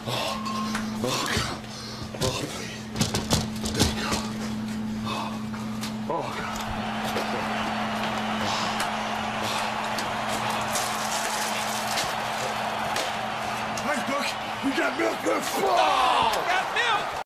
Oh, God. Oh, please. There you go. Oh, God. Hey, Buck, we got milk. Oh!